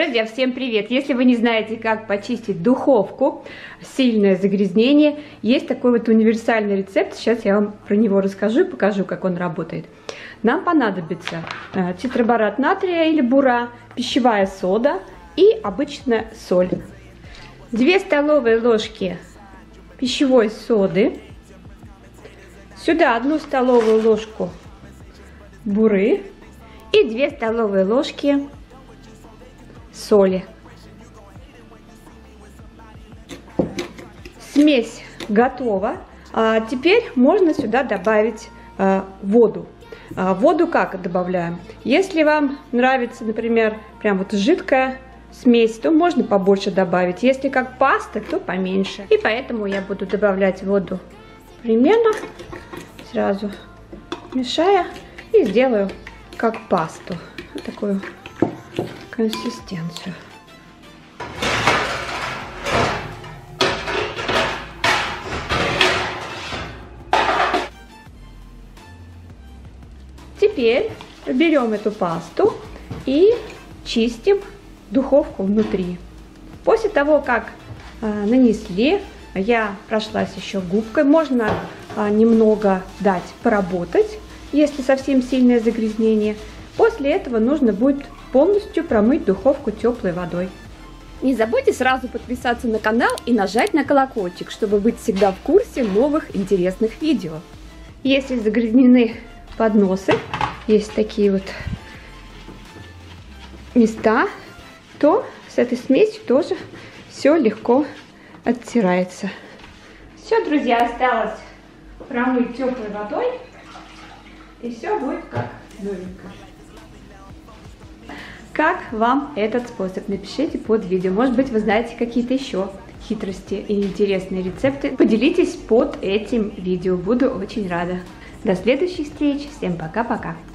Друзья, всем привет! Если вы не знаете, как почистить духовку, сильное загрязнение, есть такой вот универсальный рецепт. Сейчас я вам про него расскажу и покажу, как он работает. Нам понадобится тетраборат натрия или бура, пищевая сода и обычная соль. 2 столовые ложки пищевой соды. Сюда 1 столовую ложку буры и 2 столовые ложки соли. Смесь готова. Теперь можно сюда добавить воду. Воду как добавляем? Если вам нравится, например, прям вот жидкая смесь, то можно побольше добавить. Если как паста, то поменьше. И поэтому я буду добавлять воду примерно, сразу мешая, и сделаю как пасту. Вот такую консистенцию. Теперь берем эту пасту и чистим духовку внутри. После того, как нанесли, я прошлась еще губкой. Можно немного дать поработать, если совсем сильное загрязнение. После этого нужно будет полностью промыть духовку теплой водой. Не забудьте сразу подписаться на канал и нажать на колокольчик, чтобы быть всегда в курсе новых интересных видео. Если загрязнены подносы, есть такие вот места, то с этой смесью тоже все легко оттирается. Все, друзья, осталось промыть теплой водой, и все будет как новенькое. Как вам этот способ? Напишите под видео. Может быть, вы знаете какие-то еще хитрости и интересные рецепты. Поделитесь под этим видео. Буду очень рада. До следующих встреч. Всем пока-пока.